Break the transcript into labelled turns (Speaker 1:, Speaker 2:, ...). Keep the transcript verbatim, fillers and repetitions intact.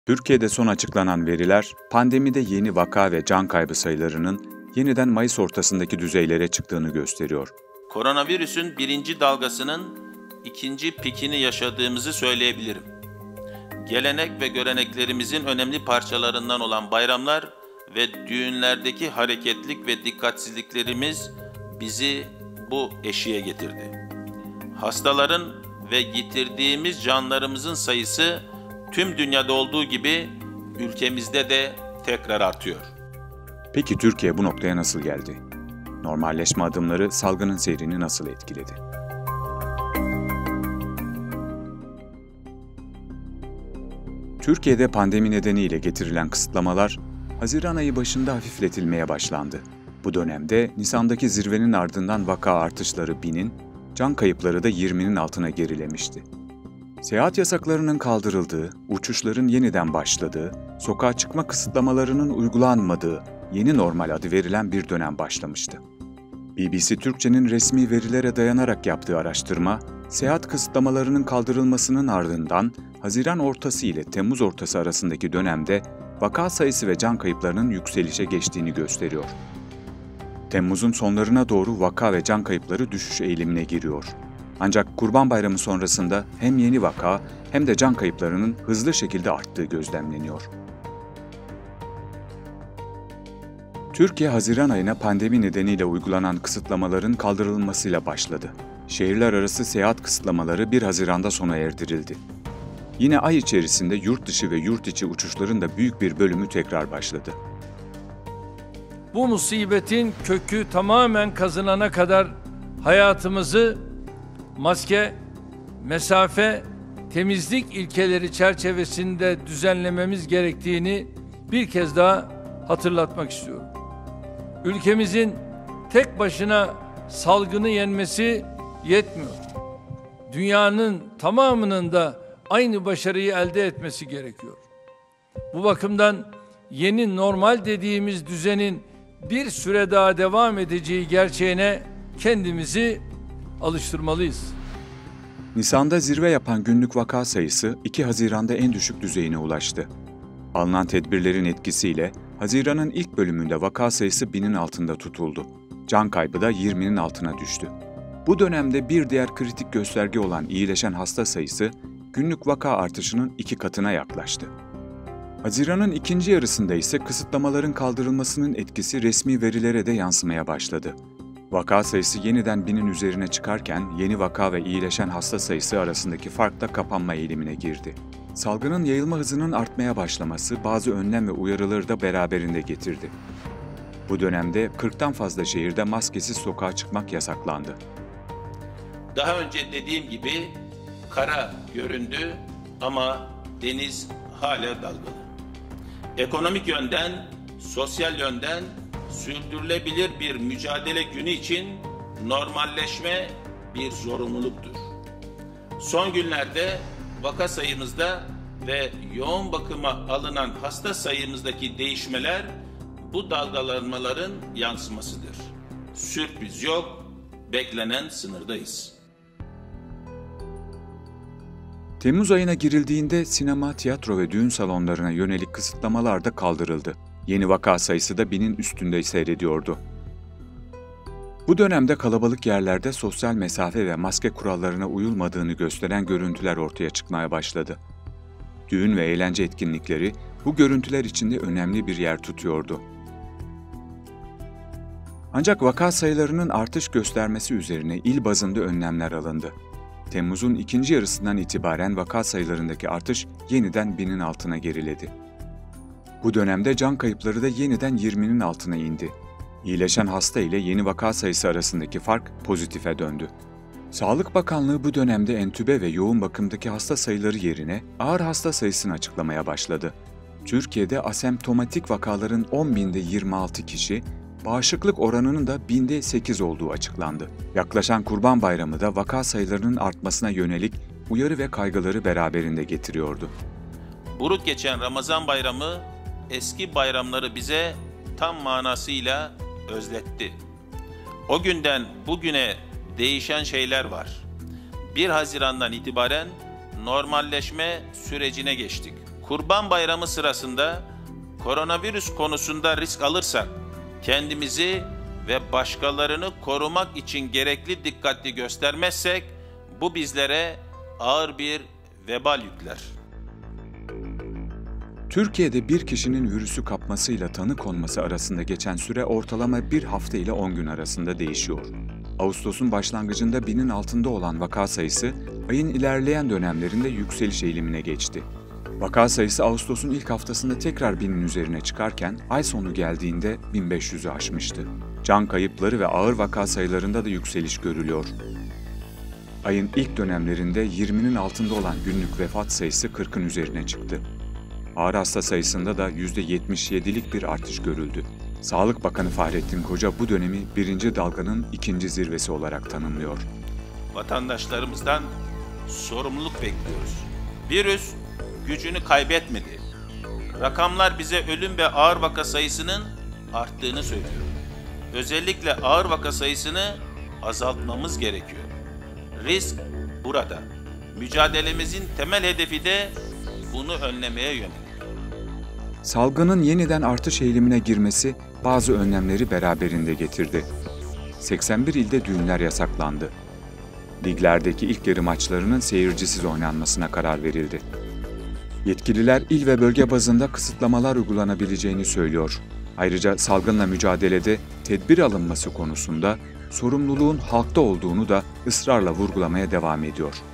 Speaker 1: Türkiye'de son açıklanan veriler, pandemide yeni vaka ve can kaybı sayılarının yeniden Mayıs ortasındaki düzeylere çıktığını gösteriyor.
Speaker 2: Koronavirüsün birinci dalgasının ikinci pikini yaşadığımızı söyleyebilirim. Gelenek ve göreneklerimizin önemli parçalarından olan bayramlar ve düğünlerdeki hareketlik ve dikkatsizliklerimiz bizi bu eşiğe getirdi. Hastaların ve yitirdiğimiz canlarımızın sayısı tüm dünyada olduğu gibi ülkemizde de tekrar artıyor.
Speaker 1: Peki Türkiye bu noktaya nasıl geldi? Normalleşme adımları salgının seyrini nasıl etkiledi? Türkiye'de pandemi nedeniyle getirilen kısıtlamalar Haziran ayı başında hafifletilmeye başlandı. Bu dönemde Nisan'daki zirvenin ardından vaka artışları binin, can kayıpları da yirminin altına gerilemişti. Seyahat yasaklarının kaldırıldığı, uçuşların yeniden başladığı, sokağa çıkma kısıtlamalarının uygulanmadığı yeni normal adı verilen bir dönem başlamıştı. B B C Türkçe'nin resmi verilere dayanarak yaptığı araştırma, seyahat kısıtlamalarının kaldırılmasının ardından Haziran ortası ile Temmuz ortası arasındaki dönemde vaka sayısı ve can kayıplarının yükselişe geçtiğini gösteriyor. Temmuz'un sonlarına doğru vaka ve can kayıpları düşüş eğilimine giriyor. Ancak Kurban Bayramı sonrasında hem yeni vaka hem de can kayıplarının hızlı şekilde arttığı gözlemleniyor. Türkiye, Haziran ayına pandemi nedeniyle uygulanan kısıtlamaların kaldırılmasıyla başladı. Şehirler arası seyahat kısıtlamaları bir Haziran'da sona erdirildi. Yine ay içerisinde yurt dışı ve yurt içi uçuşların da büyük bir bölümü tekrar başladı.
Speaker 3: Bu musibetin kökü tamamen kazınana kadar hayatımızı maske, mesafe, temizlik ilkeleri çerçevesinde düzenlememiz gerektiğini bir kez daha hatırlatmak istiyorum. Ülkemizin tek başına salgını yenmesi yetmiyor. Dünyanın tamamının da aynı başarıyı elde etmesi gerekiyor. Bu bakımdan yeni normal dediğimiz düzenin bir süre daha devam edeceği gerçeğine kendimizi alıştırmalıyız.
Speaker 1: Nisan'da zirve yapan günlük vaka sayısı iki Haziran'da en düşük düzeyine ulaştı. Alınan tedbirlerin etkisiyle Haziran'ın ilk bölümünde vaka sayısı binin altında tutuldu. Can kaybı da yirminin altına düştü. Bu dönemde bir diğer kritik gösterge olan iyileşen hasta sayısı günlük vaka artışının iki katına yaklaştı. Haziran'ın ikinci yarısında ise kısıtlamaların kaldırılmasının etkisi resmi verilere de yansımaya başladı. Vaka sayısı yeniden binin üzerine çıkarken yeni vaka ve iyileşen hasta sayısı arasındaki fark da kapanma eğilimine girdi. Salgının yayılma hızının artmaya başlaması bazı önlem ve uyarıları da beraberinde getirdi. Bu dönemde kırktan fazla şehirde maskesiz sokağa çıkmak yasaklandı.
Speaker 2: Daha önce dediğim gibi kara göründü ama deniz hala dalgalı. Ekonomik yönden, sosyal yönden sürdürülebilir bir mücadele günü için normalleşme bir zorunluluktur. Son günlerde vaka sayımızda ve yoğun bakıma alınan hasta sayımızdaki değişmeler bu dalgalanmaların yansımasıdır. Sürpriz yok, beklenen sınırdayız.
Speaker 1: Temmuz ayına girildiğinde sinema, tiyatro ve düğün salonlarına yönelik kısıtlamalar da kaldırıldı. Yeni vaka sayısı da binin üstünde seyrediyordu. Bu dönemde kalabalık yerlerde sosyal mesafe ve maske kurallarına uyulmadığını gösteren görüntüler ortaya çıkmaya başladı. Düğün ve eğlence etkinlikleri bu görüntüler içinde önemli bir yer tutuyordu. Ancak vaka sayılarının artış göstermesi üzerine il bazında önlemler alındı. Temmuz'un ikinci yarısından itibaren vaka sayılarındaki artış yeniden binin altına geriledi. Bu dönemde can kayıpları da yeniden yirminin altına indi. İyileşen hasta ile yeni vaka sayısı arasındaki fark pozitife döndü. Sağlık Bakanlığı bu dönemde entübe ve yoğun bakımdaki hasta sayıları yerine ağır hasta sayısını açıklamaya başladı. Türkiye'de asemptomatik vakaların on binde yirmi altı kişi, bağışıklık oranının da binde sekiz olduğu açıklandı. Yaklaşan Kurban Bayramı da vaka sayılarının artmasına yönelik uyarı ve kaygıları beraberinde getiriyordu.
Speaker 2: Buruk geçen Ramazan Bayramı eski bayramları bize tam manasıyla özletti. O günden bugüne değişen şeyler var. bir Haziran'dan itibaren normalleşme sürecine geçtik. Kurban Bayramı sırasında koronavirüs konusunda risk alırsak, kendimizi ve başkalarını korumak için gerekli dikkatli göstermezsek, bu bizlere ağır bir vebal yükler.
Speaker 1: Türkiye'de bir kişinin virüsü kapmasıyla tanı konması arasında geçen süre ortalama bir hafta ile on gün arasında değişiyor. Ağustos'un başlangıcında binin altında olan vaka sayısı, ayın ilerleyen dönemlerinde yükseliş eğilimine geçti. Vaka sayısı Ağustos'un ilk haftasında tekrar binin üzerine çıkarken, ay sonu geldiğinde bin beş yüzü aşmıştı. Can kayıpları ve ağır vaka sayılarında da yükseliş görülüyor. Ayın ilk dönemlerinde yirminin altında olan günlük vefat sayısı kırkın üzerine çıktı. Ağır hasta sayısında da yüzde yetmiş yedilik bir artış görüldü. Sağlık Bakanı Fahrettin Koca bu dönemi birinci dalganın ikinci zirvesi olarak tanımlıyor.
Speaker 2: Vatandaşlarımızdan sorumluluk bekliyoruz. Virüs gücünü kaybetmedi. Rakamlar bize ölüm ve ağır vaka sayısının arttığını söylüyor. Özellikle ağır vaka sayısını azaltmamız gerekiyor. Risk burada. Mücadelemizin temel hedefi de bunu önlemeye yönelik.
Speaker 1: Salgının yeniden artış eğilimine girmesi bazı önlemleri beraberinde getirdi. seksen bir ilde düğünler yasaklandı. Liglerdeki ilk yarı maçlarının seyircisiz oynanmasına karar verildi. Yetkililer il ve bölge bazında kısıtlamalar uygulanabileceğini söylüyor. Ayrıca salgınla mücadelede tedbir alınması konusunda sorumluluğun halkta olduğunu da ısrarla vurgulamaya devam ediyor.